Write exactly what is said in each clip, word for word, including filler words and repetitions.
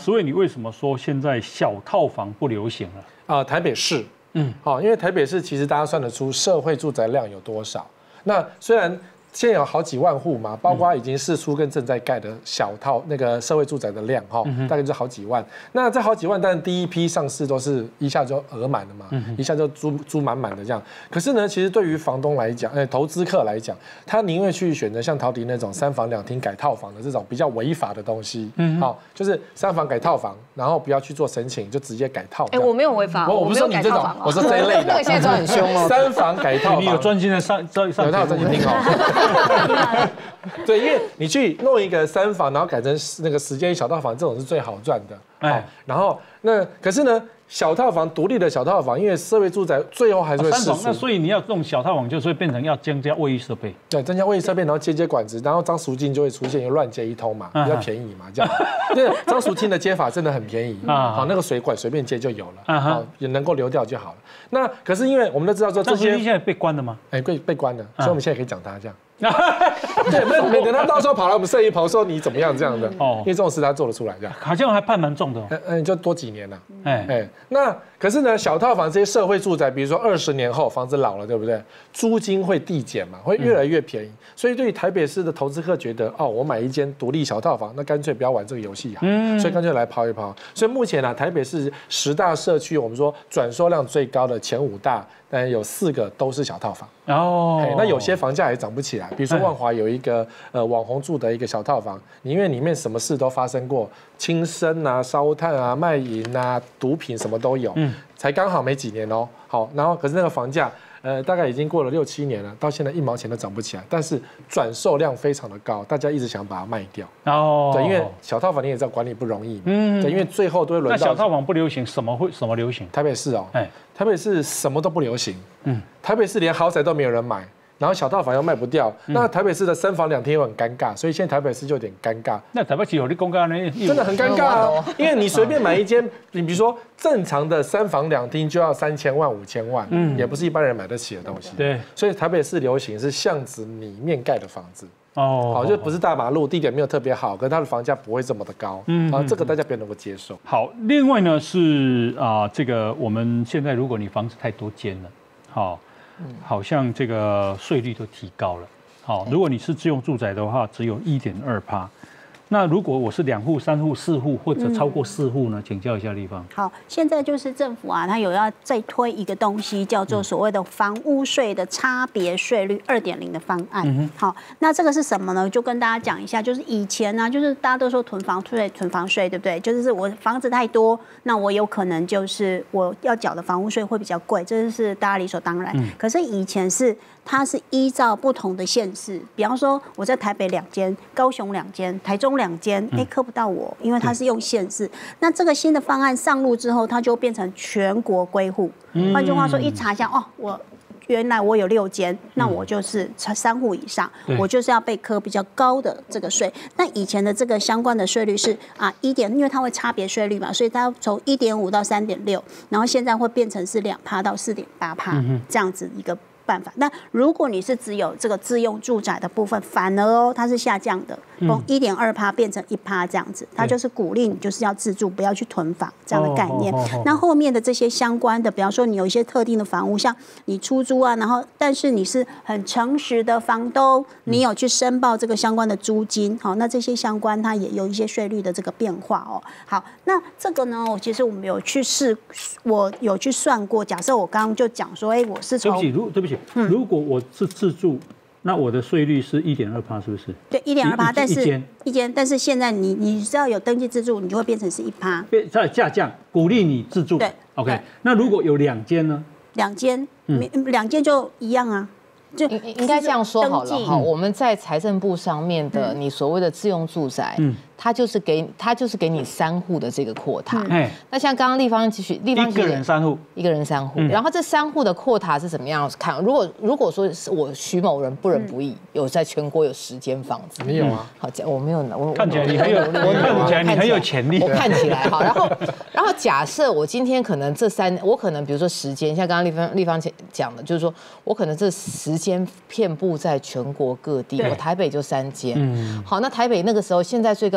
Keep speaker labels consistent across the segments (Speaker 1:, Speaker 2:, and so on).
Speaker 1: 所以你为什么说现在小套房不流行了？
Speaker 2: 啊、呃，台北市，嗯，好，因为台北市其实大家算得出社会住宅量有多少。那虽然现在有好几万户嘛，包括已经释出跟正在盖的小套那个社会住宅的量哈，大概就好几万。那这好几万，但是第一批上市都是一下就额满了嘛，一下就租租满满的这样。可是呢，其实对于房东来讲，哎，投资客来讲，他宁愿去选择像陶迪那种三房两厅改套房的这种比较违法的东西，嗯，好，就是三房改套房，然后不要去做申请，就直接改套。
Speaker 3: 哎，我没有违法，
Speaker 2: 我我不是说你这种，我说这一类的。
Speaker 3: 那个现在抓很凶哦。
Speaker 2: 三房改套房，
Speaker 1: 你有专心的上上上，
Speaker 2: 有他有专心听哦。对，因为你去弄一个三房，然后改成那个时间小套房，这种是最好赚的。哎，然后那可是呢，小套房独立的小套房，因为社会住宅最后还是会释出，
Speaker 1: 那所以你要弄小套房，就是会变成要增加卫浴设备。
Speaker 2: 对，增加卫浴设备，然后接接管子，然后张赎金就会出现，又乱接一通嘛，比较便宜嘛，这样。对，张赎金的接法真的很便宜啊，好，那个水管随便接就有了，好，也能够流掉就好了。那可是因为我们都知道说这些
Speaker 1: 现在被关了吗？
Speaker 2: 哎，被被关了，所以我们现在可以讲他这样。对，那免得他到时候跑来我们摄影棚说你怎么样这样的，哦，因为这种事他做得出来，这样
Speaker 1: 好像还判蛮重的，
Speaker 2: 嗯嗯，就多几年了，哎哎，那可是呢，小套房这些社会住宅，比如说二十年后房子老了，对不对？租金会递减嘛，会越来越便宜，所以对于台北市的投资客觉得，哦，我买一间独立小套房，那干脆不要玩这个游戏啊，嗯，所以干脆来抛一抛。所以目前呢，台北市十大社区，我们说转售量最高的前五大，但有四个都是小套房。哦，那有些房价也涨不起来，比如说万华有一个呃网红住的一个小套房，因为里面什么事都发生过，轻生啊、烧炭啊、卖淫啊、毒品什么都有，嗯，才刚好没几年哦，好，然后可是那个房价呃大概已经过了六七年了，到现在一毛钱都涨不起来，但是转售量非常的高，大家一直想把它卖掉。哦，对，因为小套房你也知道管理不容易，嗯，对，因为最后都会轮到。
Speaker 1: 那小套房不流行，什么会什么流行？
Speaker 2: 台北市哦，哎。台北市什么都不流行，嗯，台北市连豪宅都没有人买，然后小套房又卖不掉，嗯、那台北市的三房两厅又很尴尬，所以现在台北市就有点尴尬。
Speaker 1: 那台北市有你公告呢？
Speaker 2: 真的很尴尬啊，因为你随便买一间，你比如说正常的三房两厅就要三千万、五千万，嗯，也不是一般人买得起的东西。对，所以台北市流行是巷子里面盖的房子。哦，好，就不是大马路，地点没有特别好，可是它的房价不会这么的高，嗯，啊，这个大家比较能够接受。
Speaker 1: 好，另外呢是啊、呃，这个我们现在如果你房子太多间了，好，好像这个税率都提高了，好，如果你是自用住宅的话，只有一点二趴。那如果我是两户、三户、四户或者超过四户呢？请教一下立方。
Speaker 4: 好，现在就是政府啊，它有要再推一个东西，叫做所谓的房屋税的差别税率二点零的方案。嗯、好，那这个是什么呢？就跟大家讲一下，就是以前呢、啊，就是大家都说囤房税、囤房税，对不对？就是我房子太多，那我有可能就是我要缴的房屋税会比较贵，这是大家理所当然。嗯、可是以前是它是依照不同的县市，比方说我在台北两间，高雄两间，台中两间，哎，课不到我，因为它是用县市。那这个新的方案上路之后，它就变成全国归户。换句话说，一查一下，哦，我原来我有六间，那我就是三户以上，我就是要被课比较高的这个税。那以前的这个相关的税率是啊一点，因为它会差别税率嘛，所以它从一点五到三点六，然后现在会变成是两趴到四点八趴这样子一个办法。那如果你是只有这个自用住宅的部分，反而哦它是下降的，从一点二趴变成一趴这样子，它就是鼓励你就是要自住，不要去囤房这样的概念。哦哦哦哦、那后面的这些相关的，比方说你有一些特定的房屋，像你出租啊，然后但是你是很诚实的房东，你有去申报这个相关的租金，好，那这些相关它也有一些税率的这个变化哦。好，那这个呢，其实我们有去试，我有去算过。假设我刚刚就讲说，哎，我是从
Speaker 1: 对不起，如对不起。嗯、如果我是自住，那我的税率是一点二趴，是不是？
Speaker 4: 对，一点二趴，但是一间，但是现在你你只要有登记自住，你就会变成是一趴，
Speaker 1: 在下降，鼓励你自住。
Speaker 4: 对
Speaker 1: ，OK。那如果有两间呢？
Speaker 4: 两间，嗯，两间就一样啊。
Speaker 3: 就应该这样说好了哈，我们在财政部上面的你所谓的自用住宅，嗯，它就是给它就是给你三户的这个扩塔。嗯、那像刚刚立方继续，立方
Speaker 1: 一个人三户，
Speaker 3: 一个人三户，嗯、然后这三户的扩塔是怎么样看？如果如果说是我徐某人不仁不义，有在全国有十间房子，
Speaker 2: 没有啊？
Speaker 3: 好，我没有，我
Speaker 1: 看起来你很有，我看起来你很有潜力，
Speaker 3: 我看起来好。然后然后假设我今天可能这三，我可能比如说十间，像刚刚立方立方讲的，就是说我可能这十间遍布在全国各地，我台北就三间。嗯，好，那台北那个时候现在最高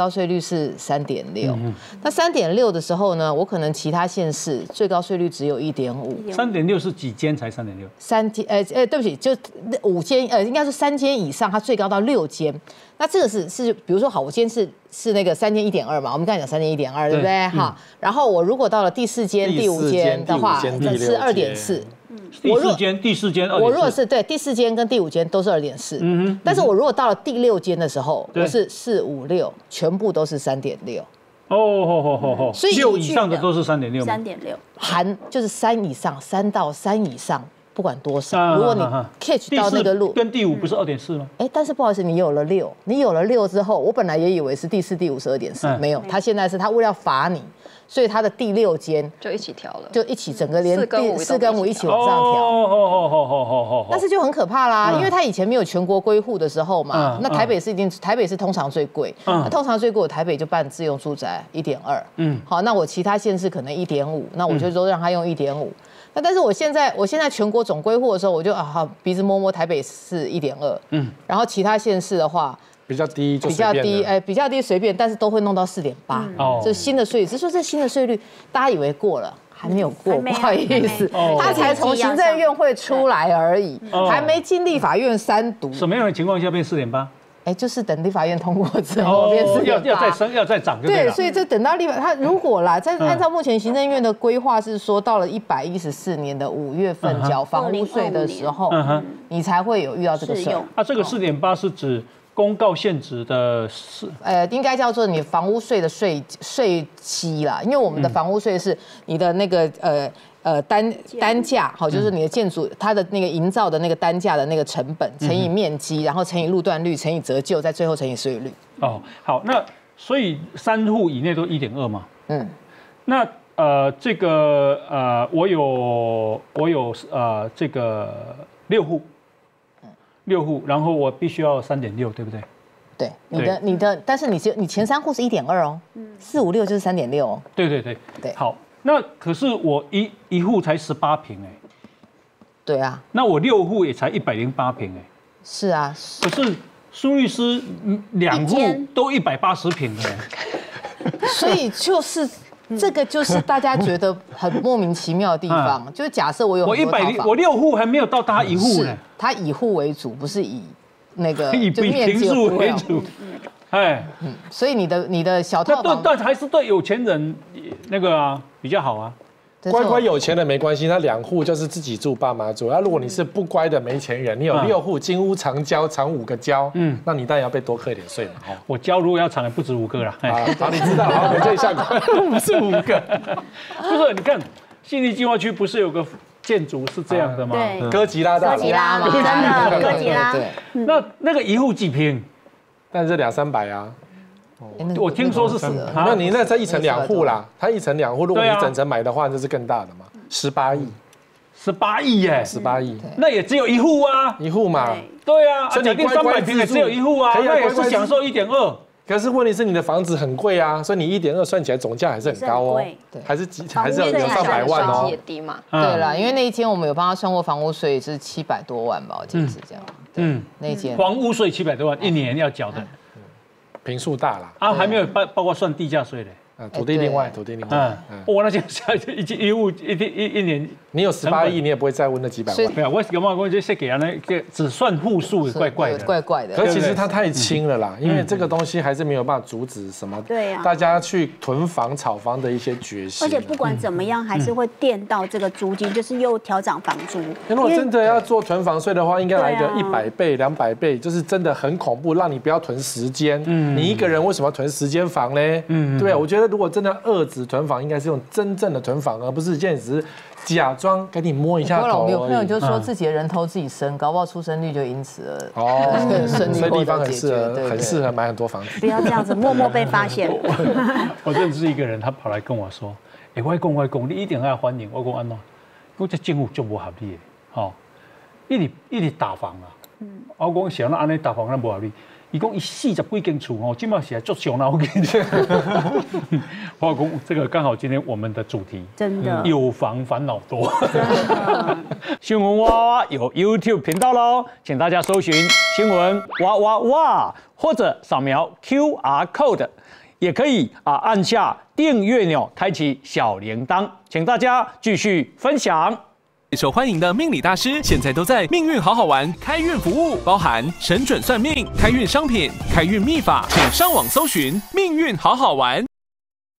Speaker 3: 高税率是三点六。那三点六的时候呢，我可能其他县市最高税率只有一点五。
Speaker 1: 三点六是几间才三点六？
Speaker 3: 三间，呃呃，对不起，就五间，呃，应该是三间以上，它最高到六间。那这个是是，比如说好，我今天是是那个三间一点二嘛，我们刚才讲三间一点二，对不对？哈，然后我如果到了第四间、第五间的话，是二点四。
Speaker 1: 第四间、第四间，
Speaker 3: 我如果是对第四间跟第五间都是二点四，嗯哼，但是我如果到了第六间的时候，我是四五六，全部都是三点六。
Speaker 1: 哦吼吼吼吼，所以六以上的都是三点六，
Speaker 4: 三点六
Speaker 3: 含就是三以上，三到三以上。不管多少，如果你 catch 到那个路，
Speaker 1: 跟第五不是二点四吗？
Speaker 3: 哎，但是不好意思，你有了六，你有了六之后，我本来也以为是第四、第五是二点四，没有，他现在是他为了罚你，所以他的第六间
Speaker 5: 就一起调了，
Speaker 3: 就一起整个连第四跟五一起往上调。
Speaker 1: 哦哦哦哦哦哦。
Speaker 3: 但是就很可怕啦，因为他以前没有全国归户的时候嘛，那台北市一定台北市通常最贵，那通常最贵，我台北就办自用住宅一点二，嗯，好，那我其他县市可能一点五，那我就都让他用一点五。那但是我现在我现在全国总归户的时候，我就啊好鼻子摸摸台北市一点二，嗯，然后其他县市的话
Speaker 2: 比较低，
Speaker 3: 比较低，哎，比较低随便，但是都会弄到四点八，哦，这新的税率，只是说这新的税率大家以为过了，还没有过，不好意思，他才从行政院会出来而已，还没进立法院三读。
Speaker 1: 什么样的情况下变四点八？
Speaker 3: 哎，就是等立法院通过之后变四点八，
Speaker 1: 要要再升，要再涨就对了。
Speaker 3: 对，所以这等到立法，他如果啦，在按照目前行政院的规划是说，到了一百一十四年的五月份缴房屋税的时候，你才会有遇到这个事儿。
Speaker 1: 啊，这个四点八是指公告现值的是，
Speaker 3: 呃，应该叫做你房屋税的税税期啦，因为我们的房屋税是你的那个呃。呃，单单价好，就是你的建筑它的那个营造的那个单价的那个成本乘以面积，然后乘以路段率，乘以折旧，再最后乘以税率。
Speaker 1: 哦，好，那所以三户以内都一点二嘛。嗯，那呃这个呃我有我有呃这个六户，六户，然后我必须要三点六，对不对？
Speaker 3: 对，你的你的，但是你你前三户是一点二哦，四五六就是三点六哦。
Speaker 1: 对对对对，好。那可是我一一户才十八坪哎，
Speaker 3: 对啊，
Speaker 1: 那我六户也才一百零八坪哎，
Speaker 3: 是啊，
Speaker 1: 可是苏律师两户都一百八十坪哎，
Speaker 3: 所以就是这个就是大家觉得很莫名其妙的地方，嗯、就是假设我有
Speaker 1: 我一百零我六户还没有到他一户呢，
Speaker 3: 他以户为主，不是以那个
Speaker 1: 以坪数为主。哎，
Speaker 3: 嗯，所以你的你的小套房，
Speaker 1: 但还是对有钱人那个啊比较好啊。
Speaker 2: 乖乖有钱的没关系，他两户就是自己住，爸妈住。那如果你是不乖的没钱人，你有六户金屋藏娇，藏五个娇，嗯，那你当然要被多课一点税嘛。
Speaker 1: 我娇如果要藏也不止五个啦。
Speaker 2: 啊，好，你知道，好，我这一下
Speaker 1: 不是五个，不是，你看信义计划区不是有个建筑是这样的吗？
Speaker 4: 对，
Speaker 2: 哥吉拉大
Speaker 4: 楼，哥吉拉嘛，真的哥吉拉。
Speaker 1: 那那个一户几坪？
Speaker 2: 但是两三百啊，
Speaker 1: 我听说是，
Speaker 2: 那你那才一层两户啦，它一层两户，如果你整层买的话，那是更大的嘛，十八亿，
Speaker 1: 十八亿耶，
Speaker 2: 十八亿，
Speaker 1: 那也只有一户啊，
Speaker 2: 一户嘛，
Speaker 1: 对啊，所以你三百坪也只有一户啊，那也是享受一点二。
Speaker 2: 可是问题是你的房子很贵啊，所以你一点二算起来总价还是很高哦，还是几还是有上百万哦，
Speaker 5: 也低嘛。
Speaker 3: 对了，因为那一间我们有帮他算过房屋税是七百多万吧，我记得是这样。嗯，那间
Speaker 1: 房屋税七百多万一年要缴的，
Speaker 2: 坪数大啦。
Speaker 1: 啊，还没有包包括算地价税嘞。
Speaker 2: 土地另外，土地另外。
Speaker 1: 嗯，我那就下一一户一一一年，
Speaker 2: 你有十八亿，你也不会再问那几百万。
Speaker 1: 没有，我有没有我就先给他那个只算户数，怪怪的，
Speaker 3: 怪怪的。
Speaker 2: 可其实它太轻了啦，因为这个东西还是没有办法阻止什么，对呀，大家去囤房、炒房的一些决心。
Speaker 4: 而且不管怎么样，还是会垫到这个租金，就是又调涨房租。
Speaker 2: 如果真的要做囤房税的话，应该来一个一百倍、两百倍，就是真的很恐怖，让你不要囤时间。嗯，你一个人为什么要囤时间房呢？嗯，对，我觉得如果真的二子囤房，应该是用真正的囤房，而不是现在只是假装给你摸一下头。
Speaker 3: 我有朋友就说自己的人头自己生，搞不好出生率就因此而哦，
Speaker 2: 所以地方很适合，很适合买很多房子。
Speaker 4: 不要这样子默默被发现。
Speaker 1: 我认识一个人，他跑来跟我说：“哎，外公外公，你一定要欢迎我。”我讲安怎？我这政府就不合理的，吼，一直一直打房啊。嗯，我讲想那安尼打房那不合理， 伊讲伊四十几间厝哦，今嘛是来做小脑筋。华公，这个刚好今天我们的主题，
Speaker 4: 真的
Speaker 1: 有房烦恼多。新闻哇哇有 YouTube 频道喽，请大家搜寻新闻哇哇哇，或者扫描 Q R code， 也可以啊按下订阅钮，开启小铃铛，请大家继续分享。
Speaker 5: 受欢迎的命理大师，现在都在命运好好玩开运服务，包含神准算命、开运商品、开运秘法，请上网搜寻命运好好玩。